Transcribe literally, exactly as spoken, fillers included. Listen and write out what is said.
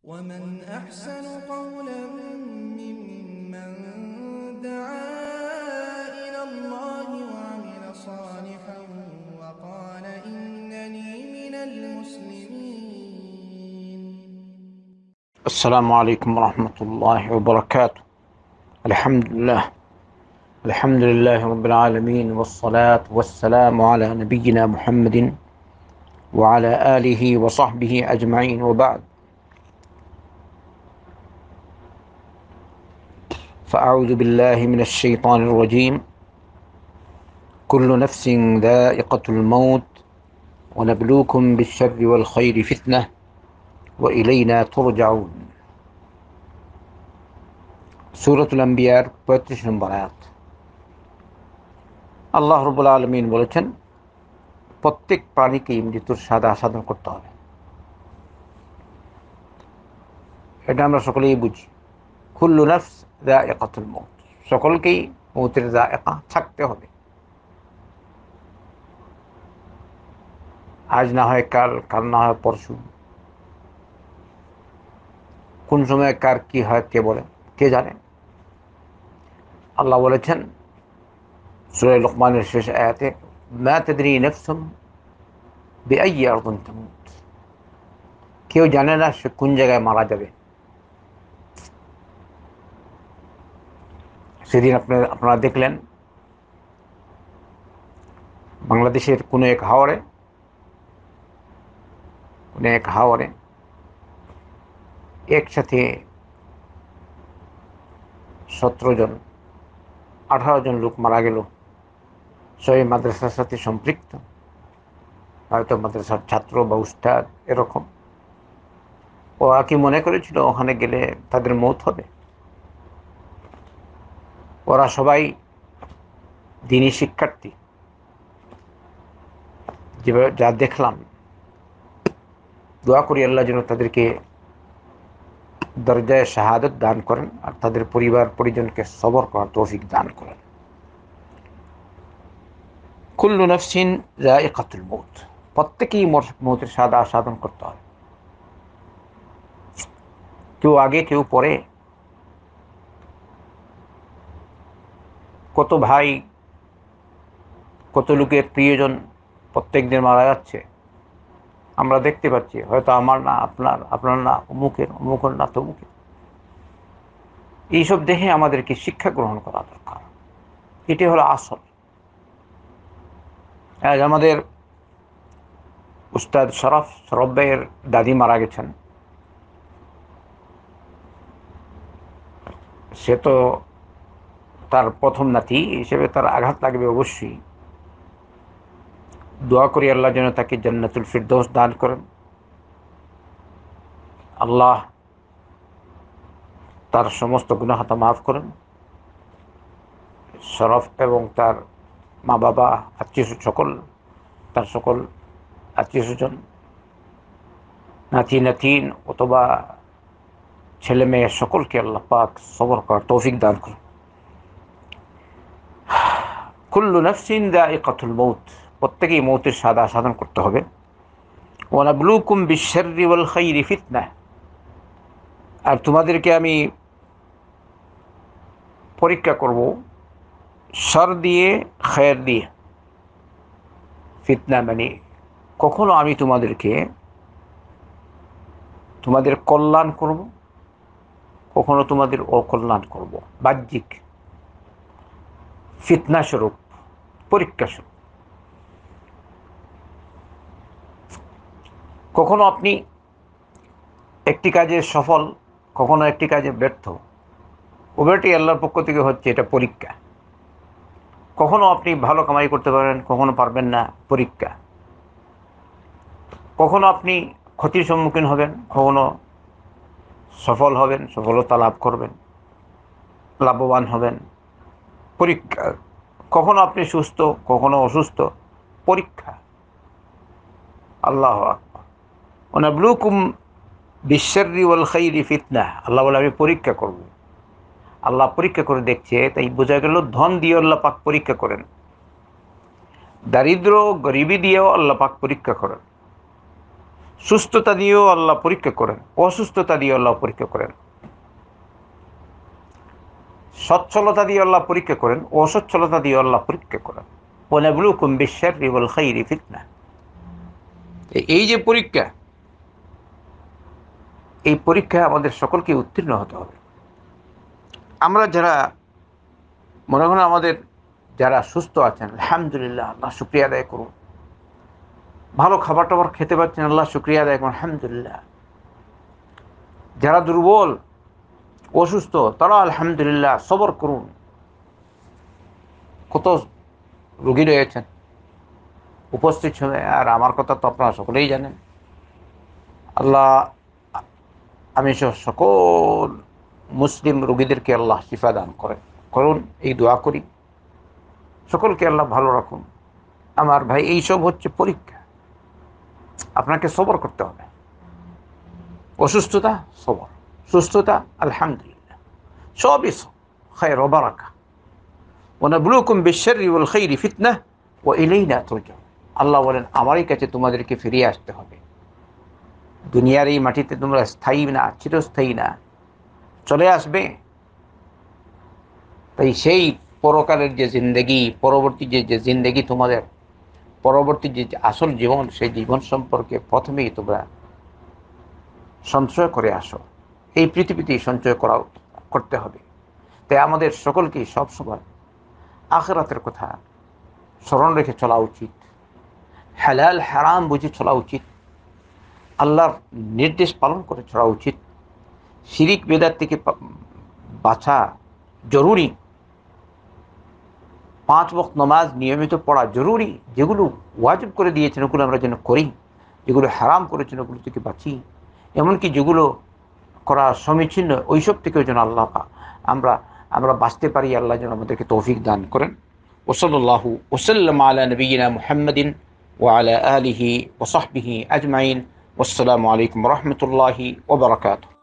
ومن أحسن قولا ممن دعا إلى الله وعمل صالحا وقال إنني من المسلمين. السلام عليكم ورحمة الله وبركاته. الحمد لله الحمد لله رب العالمين والصلاة والسلام على نبينا محمد وعلى آله وصحبه أجمعين وبعد فأعوذ بالله من الشيطان الرجيم. كل نفس ذائقة الموت ونبلوكم بالشر والخير فتنة وإلينا ترجعون. সূরাতুল আম্বিয়ার পঁয়ত্রিশ নম্বর আয়াত। আল্লাহ রাব্বুল আলামিন বলেছেন, প্রত্যেক প্রাণীকেই মৃত্যুর স্বাদ আস্বাদন করতে হবে। এটা আমরা সকলেই বুঝি। কুল্লু নাফস যায়িকাতুল মউত, সকলকেই মৌতের যায়িকা থাকতে হবে। আজ না হয় কাল, কাল না হয় পরশু, কোন সময় কার কি হয় কে বলে, কে জানে। আল্লাহ বলেছেন সূরা লুকমানের শেষ আয়াতে, মা তাদরি নাফসুম বিআইয়ি আরদিন তামুত, কেউ জানে না সে কোন জায়গায় মারা যাবে। সেদিন আপনারা আপনারা দেখলেন বাংলাদেশের কোনো এক হাওরে কোনো এক হাওরে একসাথে সতেরো জন আঠারো জন লোক মারা গেল, সবাই মাদ্রাসার সাথে সম্পৃক্ত, হয়তো মাদ্রাসার ছাত্র বা উস্তাদ এরকম। ওরা কি মনে করেছিল ওখানে গেলে তাদের মৌত হবে? ওরা সবাই দ্বীনি শিক্ষার্থী। যেভাবে যা দেখলাম, দোয়া করি আল্লাহ যেন তাদেরকে দরজায় শাহাদত দান করেন আর তাদের পরিবার পরিজনকে সবর করার তৌফিক দান করেন। কুল্লু নাফসিন যায়িকাতুল মউত, প্রত্যেকেই মৌতের স্বাদ আস্বাদন করতে হবে। কেউ আগে কেউ পরে। কত ভাই, কত লোকের প্রিয়জন প্রত্যেক দিন মারা যাচ্ছে, আমরা দেখতে পাচ্ছি। হয়তো আমার না, আপনার, আপনার না, অমুকের, অমুকের না তমুকের। এইসব দেখে আমাদেরকে শিক্ষা গ্রহণ করা দরকার। এটি হলো আসল। আজ আমাদের উস্তাদ শরফ শরফ ভাইয়ের দাদি মারা গেছেন। সে তো তার প্রথম নাতি হিসেবে তার আঘাত লাগবে অবশ্যই। দোয়া করি আল্লাহ যেন তাকে জান্নাতুল ফিরদৌস দান করেন। আল্লাহ তার সমস্ত গুনাহ খাতা মাফ করেন। শরফ এবং তার মা বাবা, আত্মীয় সকল, তার সকল আত্মীয় স্বজন, নাতি নাতিন অথবা ছেলে মেয়ে সকলকে আল্লাহ পাক সবর করার তৌফিক দান করেন। কুল্লু নাফসিন যায়িকাতুল মউত, প্রত্যেকেই মৌতের স্বাদ আস্বাদন করতে হবে। ওয়া নাবলুকুম বিশ-শাররি ওয়াল খাইরি ফিতনাহ, আর তোমাদেরকে আমি পরীক্ষা করব শর দিয়ে, খায়ের দিয়ে। ফিতনা মানে কখনো আমি তোমাদেরকে তোমাদের কল্যাণ করব, কখনো তোমাদের অকল্যাণ করব, বাহ্যিক ফিতনা স্বরূপ, পরীক্ষা স্বরূপ। কখনো আপনি একটি কাজে সফল, কখনো একটি কাজে ব্যর্থ, উভয়টি আল্লাহর পক্ষ থেকে হচ্ছে, এটা পরীক্ষা। কখনো আপনি ভালো কামাই করতে পারেন, কখনো পারবেন না, পরীক্ষা। কখনো আপনি ক্ষতির সম্মুখীন হবেন, কখনো সফল হবেন, সফলতা লাভ করবেন, লাভবান হবেন, পরীক্ষা। কখনো আপনি সুস্থ, কখনো অসুস্থ, পরীক্ষা। আল্লাহু আকবার। ওয়া নাবলুকুম বিশ-শাররি ওয়াল খাইরি ফিতনাহ, আল্লাহ বলে আমি পরীক্ষা করব। আল্লাহ পরীক্ষা করে দেখছে, তাই বোঝা গেল ধন দিয়ে আল্লাহ পাক পরীক্ষা করেন, দারিদ্র গরিবি দিয়েও আল্লাহ পাক পরীক্ষা করেন। সুস্থতা দিয়েও আল্লাহ পরীক্ষা করেন, অসুস্থতা দিয়ে আল্লাহ পরীক্ষা করেন, সচ্ছলতা দিয়ে আল্লাহ পরীক্ষা করেন, অসচ্ছলতা দিয়ে আল্লাহ পরীক্ষা করেন। ওয়ানাবলুকুম বিশ-শাররি ওয়াল খাইরি ফিতনা। এই যে পরীক্ষা, এই পরীক্ষায় আমাদের সকলকে উত্তীর্ণ হতে হবে। আমরা যারা মনে করেন আমাদের যারা সুস্থ আছেন, আলহামদুলিল্লাহ, আল্লাহ শুকরিয়া আদায় করুন। ভালো খাবার টাবার খেতে পাচ্ছেন, আল্লাহ শুকরিয়া আদায় করুন, আলহামদুলিল্লাহ। যারা দুর্বল অসুস্থ তারা আলহামদুলিল্লাহ সবর করুন। কত রোগী রয়েছেন উপস্থিত সময়, আর আমার কথা তো আপনারা সকলেই জানেন। আল্লাহ আমি সকল মুসলিম রোগীদেরকে আল্লাহ শিফা দান করেন করুন, এই দোয়া করি। সকলকে আল্লাহ ভালো রাখুন। আমার ভাই, এইসব হচ্ছে পরীক্ষা, আপনাকে সবর করতে হবে। অসুস্থতা সবর, সুস্থতা আলহামদুলিল্লাহ, সবই খায়র ওয়া বারাকা। ওয়ানাবলুকুম বিশ-শাররি ওয়াল খাইরি ফিতনা ওয়া ইলাইনা তুরজাউন। আল্লাহ বলেন আমারই কাছে তোমাদেরকে ফিরিয়ে আসতে হবে। দুনিয়ার এই মাটিতে তোমরা স্থায়ী না, চিরস্থায়ী না, চলে আসবে। তাই সেই পরকালের যে জিন্দেগি, পরবর্তী যে যে জিন্দেগি, তোমাদের পরবর্তী যে আসল জীবন, সেই জীবন সম্পর্কে প্রথমেই তোমরা সঞ্চয় করে আসো। এই পৃথিবীতেই সঞ্চয় করা করতে হবে। তাই আমাদের সকলকেই সবসময় আখিরাতের কথা স্মরণ রেখে চলা উচিত, হালাল হারাম বুঝে চলা উচিত, আল্লাহর নির্দেশ পালন করে চলা উচিত। শিরিক বেদাত থেকে বাঁচা জরুরি। পাঁচ ওয়াক্ত নামাজ নিয়মিত পড়া জরুরি। যেগুলো ওয়াজিব করে দিয়েছেন ওগুলো আমরা যেন করি, যেগুলো হারাম করেছেন ওগুলো থেকে বাঁচি। এমনকি যেগুলো করা সমীচীন ওইসব থেকেও যেন আল্লাহ আমরা আমরা বাঁচতে পারি। আল্লাহ যেন আমাদেরকে তৌফিক দান করেন। ওসল্লাহু ওসাল্লাম আলা নবিয়িনা মুহাম্মাদিন ওয়া আলা আলিহি ওয়া সাহবিহি আজমাইন। আসসালামু আলাইকুম ওয়া রাহমাতুল্লাহি ওয়া বারাকাতুহু।